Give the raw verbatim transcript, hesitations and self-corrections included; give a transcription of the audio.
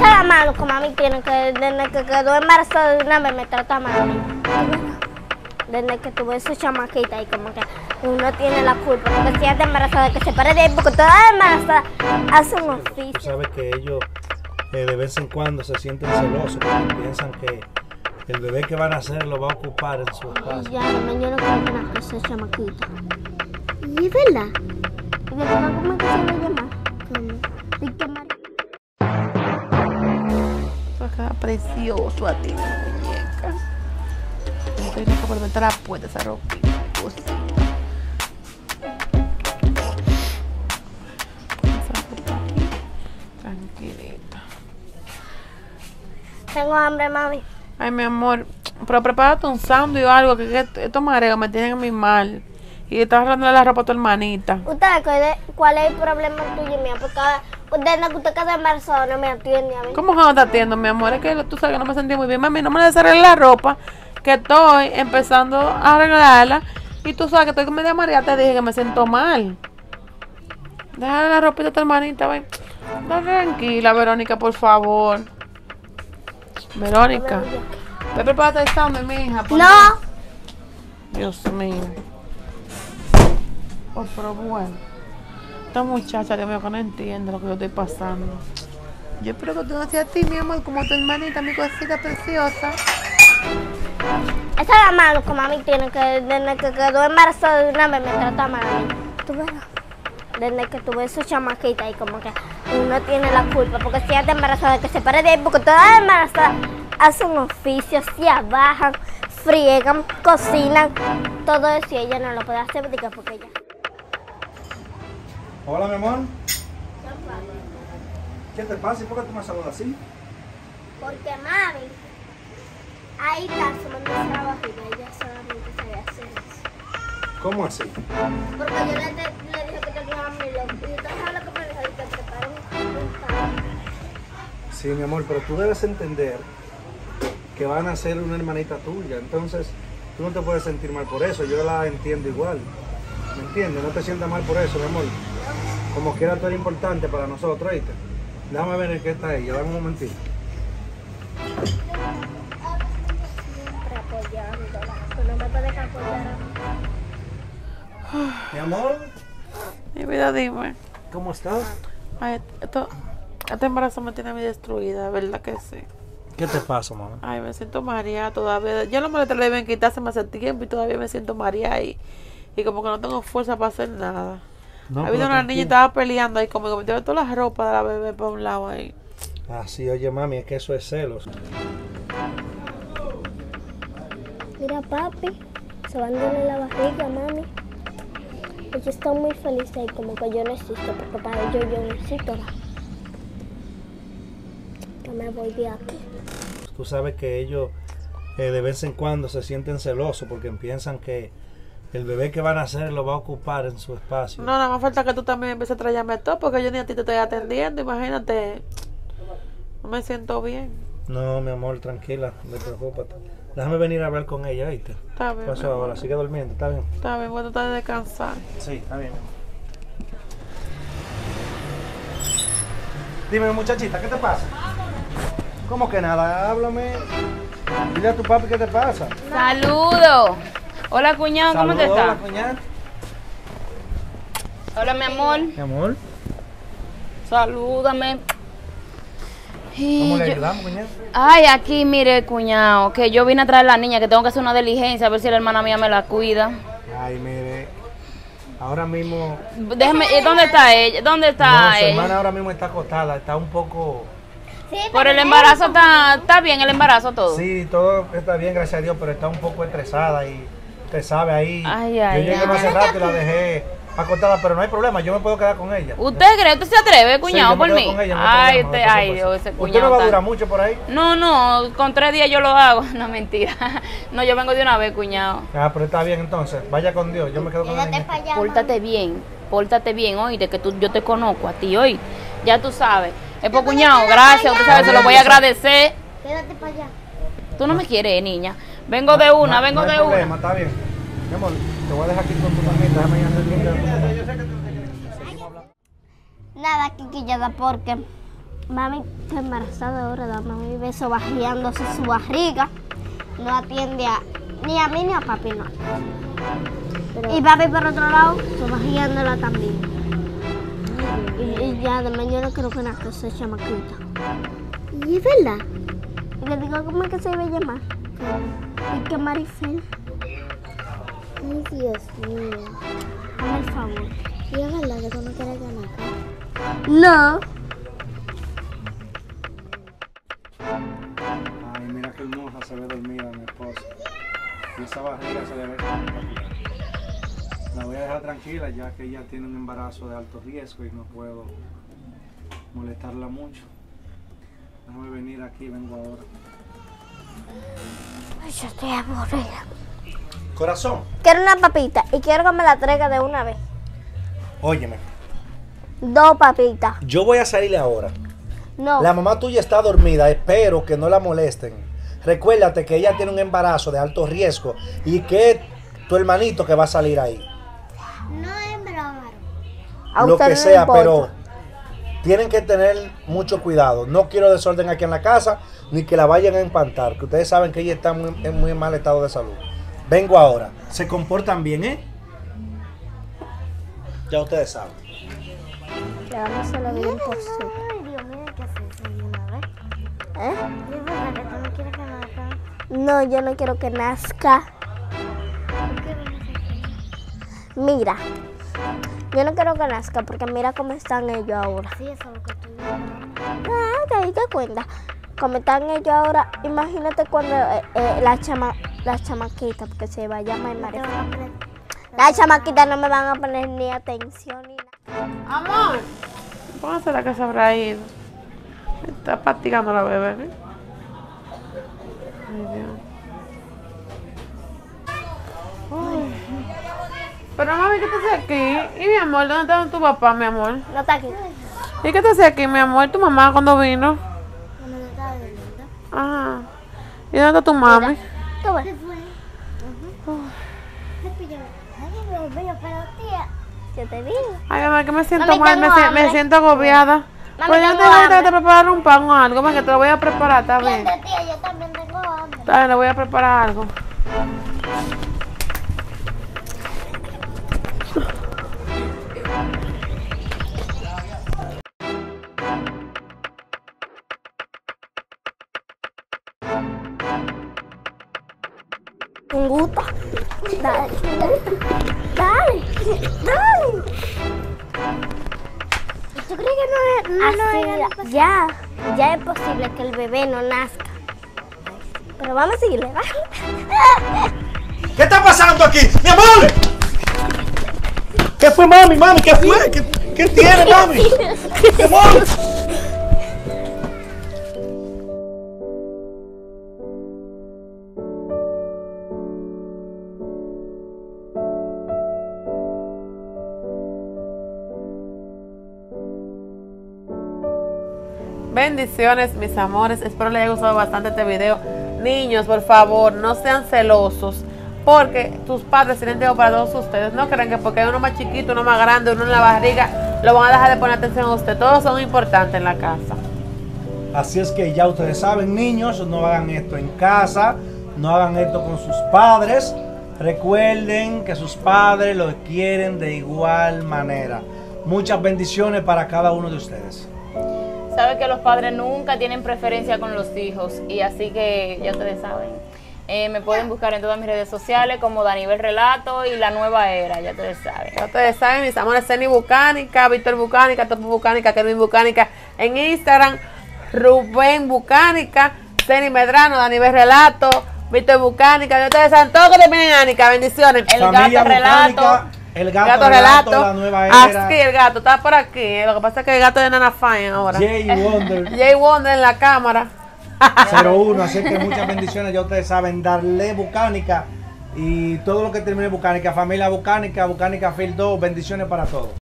Eso es lo malo que mami tiene, que desde que quedó embarazada de una vez me trata mal a mí. Desde que tuve su chamaquita y como que uno tiene la culpa, porque si ella está embarazada, que se pare de ahí, porque toda embarazada hace un oficio. Tú sabes que ellos eh, de vez en cuando se sienten celosos porque piensan que el bebé que van a nacer lo va a ocupar en su espacio. Ya, no, yo no creo que nace esa chamaquita. ¿Y es verdad? ¿Y de verdad cómo es que se le llama? ¿Cómo? ¿Y qué mal? Eso queda precioso a ti, muñeca. Tienes que volver a la puerta esa ropita. Cosita. Esa ropa aquí. Tranquilita. Tengo hambre, mami. Ay, mi amor, pero prepárate un sándwich o algo, que, que estos mareos me tienen a mí mal. Y estás arreglando la ropa a tu hermanita. ¿Usted cuál es el problema tuyo y mío? Porque desde que usted quedó embarazada no me atiende a mí. ¿Cómo que no te atiendo, mi amor? Es que tú sabes que no me sentí muy bien. Mami, no me desarregle la ropa, que estoy empezando a arreglarla. Y tú sabes que estoy con media María, te dije que me siento mal. Déjale la ropita a tu hermanita, ven. Está tranquila, Verónica, por favor. Verónica, ve, prepárate el sándwich, mi hija. No. Dios mío. Oh, pero bueno. Esta muchacha, Dios mío, que no entiende lo que yo estoy pasando. Yo espero que tú no seas a ti, mi amor, como tu hermanita, mi cosita preciosa. Eso es lo malo que mami tiene, que desde que quedó embarazada de una vez me trata mal a mí. ¿Tú ves? Desde que tuve su chamaquita y como que uno tiene la culpa, porque si ella está embarazada, que se pare de ahí, porque toda embarazada hace un oficio, se abajan, friegan, cocinan, todo eso y ella no lo puede hacer porque ella... Hola, mi amor. ¿Qué te pasa? ¿Y por qué tú me saludas así? Porque mami, ahí está sumándose la barriga, ella solamente sabe hacer eso. ¿Cómo así? Porque yo le, le dije que tenía hambre y usted sabe lo que me dijo, y que prepare un pan. Sí, mi amor, pero tú debes entender que van a ser una hermanita tuya, entonces tú no te puedes sentir mal por eso, yo la entiendo igual. ¿Me entiendes? No te sientas mal por eso, mi amor. Como quiera tú eres importante para nosotros, ¿viste? Déjame ver en qué está ella, dame un momentito. Siempre apoyándola, tú no me puedes apoyar a mí. Mi amor, Mi vida, dime. ¿cómo estás? Ay, esto, este embarazo me tiene a mí destruida, ¿verdad que sí? ¿Qué te pasa, mamá? Ay, me siento mareada todavía. Ya los maletas le deben quitarse más hace tiempo y todavía me siento mareada y, y como que no tengo fuerza para hacer nada. No, Ha habido una niña y estaba peleando ahí conmigo, me tiró todas las ropas de la bebé para un lado ahí. Ah, sí, oye, mami, es que eso es celos. Mira, papi, se van a darle la barriga, mami. Ellos están muy felices ahí, como que yo no existo, porque para ellos yo no existo. Yo me voy de aquí. Tú sabes que ellos eh, de vez en cuando se sienten celosos porque piensan que el bebé que van a nacer lo va a ocupar en su espacio. No, nada más falta que tú también empieces a traerme todo, porque yo ni a ti te estoy atendiendo, imagínate. No me siento bien. No, mi amor, tranquila, no te preocupes. Déjame venir a hablar con ella, ¿viste? Está bien. ¿Qué pasó mi ahora? amor. ¿Sigue durmiendo? ¿Está bien? Está bien, voy a tratar de descansar. Sí, está bien. Dime, muchachita, ¿qué te pasa? ¿Cómo que nada? Háblame. Dile a tu papi qué te pasa. Saludo. Hola, cuñado, ¿cómo te Saludos, está? hola, cuñada. Hola, mi amor. Mi amor, Salúdame. Y ¿cómo le yo- ayudamos, cuñada? Ay, aquí, mire, cuñado, que yo vine a traer a la niña, que tengo que hacer una diligencia, a ver si la hermana mía me la cuida. Ay, mire, ahora mismo... Déjame, ¿y dónde está ella? ¿Dónde No, está su ella? hermana ahora mismo está acostada, está un poco... Por el embarazo está, está bien el embarazo todo. Sí, todo está bien, gracias a Dios, pero está un poco estresada y usted sabe ahí. Ay, ay, yo llegué ay. más hace rato y la dejé acostada, pero no hay problema, yo me puedo quedar con ella. ¿Usted cree? ¿Usted se atreve, cuñado, Sí, yo me por quedo mí? con ella, no hay Ay, problema, usted, no se ay, preocupe. Dios, ese ¿Usted cuñado. no va a tan- durar mucho por ahí? No, no, con tres días yo lo hago. No, mentira. No, yo vengo de una vez, cuñado. Ah, pero está bien entonces, vaya con Dios, yo me quedo con la Quédate niña. para allá. Pórtate bien, pórtate bien, oíste, que tú, yo te conozco a ti, hoy. Ya tú sabes. Es por cuñado, gracias, usted sabe, se lo voy a agradecer. Quédate para allá. Tú no me quieres, niña. Vengo de una, No- vengo no hay de problema, una. está bien. Mi amor, te voy a dejar aquí con tu mamita, déjame ir a hacer bien. Nada, Kikillada, porque Mami está embarazada ahora, la mami ve sobajeándose su barriga. No atiende a, ni a mí ni a papi, no. Pero, y papi por otro lado, sobajeándola también. Y, y ya además yo no creo que nazca esa chamaquita. ¿Y es verdad? Y le digo, ¿cómo es que se debe llamar? ¿Y qué Marifel? Ay, Dios mío. Hazme el favor. ¿Y es verdad que tú no quieres que nazca? No. Ay, mira qué hermosa se ve dormida mi esposa. Y esa barriga se le ve espectacular. La voy a dejar tranquila ya que ella tiene un embarazo de alto riesgo y no puedo molestarla mucho. Déjame venir aquí, vengo ahora. Ay, yo estoy aburrida. Corazón, Quiero una papita y quiero que me la traiga de una vez. óyeme, Dos papitas. yo voy a salir ahora. No. La mamá tuya está dormida, espero que no la molesten. Recuérdate que ella tiene un embarazo de alto riesgo y que tu hermanito que va a salir ahí. No es broma. A Lo usted que no sea, le importa. pero tienen que tener mucho cuidado. No quiero desorden aquí en la casa, ni que la vayan a empantar, que ustedes saben que ella está muy, en muy mal estado de salud. Vengo ahora. Se comportan bien, ¿eh? Ya ustedes saben. Le vamos a hacer la vida imposible. Ay, Dios mío, ¿qué haces ahí una vez? ¿Eh? ¿Es verdad que tú no quieres que nazca? No, yo no quiero que nazca. ¿Por qué no nazca? Mira, yo no quiero que nazca porque mira cómo están ellos ahora. Sí, eso es lo que estoy viendo. Ah, te diste cuenta. Como están ellos ahora, imagínate cuando eh, eh, la chama, la chamaquita, porque se va a llamar Te María. van a pre- Las chamaquitas no me van a poner ni atención ni nada. Amor, póngase la que se habrá ido. Está practicando la bebé. ¿eh? Ay, Dios. Ay. Pero mami, ¿qué te haces aquí? Y mi amor, ¿dónde está tu papá, mi amor? No está aquí. ¿Y qué te haces aquí, mi amor? ¿Tu mamá cuando vino? Cuando yo estaba durmiendo. Ajá. ¿Y dónde está tu mami? Tú ves. Se fue. Me pilló. Ay, Dios mío, pero tía. Yo te digo. Ay, mamá, que me siento Mami, mal, me, tengo si- me hambre. siento agobiada. Mami, Pues yo tengo te voy a hambre. tratar de preparar un pan o algo, ven que te lo voy a preparar, está bien. Atiende, tía, yo también tengo hambre. Está bien, le voy a preparar algo. Un gusto. Dale. Dale. Dale. ¿Tú crees que no es, no, no Así, es el ya, ya es posible que el bebé no nazca. Pero vamos a seguirle, ¿va? ¿Qué está pasando aquí? ¡Mi amor! ¿Qué fue, mami? Mami, ¿qué fue? ¿Qué, qué tiene, mami? ¡Mi amor! Bendiciones, mis amores. Espero les haya gustado bastante este video. Niños, por favor, no sean celosos. Porque tus padres tienen tiempo para todos ustedes. No crean que porque hay uno más chiquito, uno más grande, uno en la barriga, lo van a dejar de poner atención a usted. Todos son importantes en la casa. Así es que ya ustedes saben, niños, no hagan esto en casa, no hagan esto con sus padres. Recuerden que sus padres los quieren de igual manera. Muchas bendiciones para cada uno de ustedes. Sabe que los padres nunca tienen preferencia con los hijos y así que ya ustedes saben. Eh, me pueden buscar en todas mis redes sociales como Danivel Relato y La Nueva Era, ya ustedes saben. Ya ustedes saben, mis amores, Ceni Bucánica, Víctor Bucánica, Topo Bucánica, Kelvin Bucánica en Instagram, Rubén Bucánica, Ceni Medrano, Danivel Relato, Víctor Bucánica, ya ustedes saben, todo que termine en Ánica, bendiciones. El Familia gato relato. Bucánica, el gato, Gato relato, Relato, la nueva era. aquí el gato, está por aquí, eh, lo que pasa es que el gato de Nana Fine ahora. Jay Wonder Jay Wonder en la cámara. cero uno, así que muchas bendiciones, ya ustedes saben, darle Bucánica y todo lo que termine Bucánica, familia Bucánica, Bucánica Field dos, bendiciones para todos.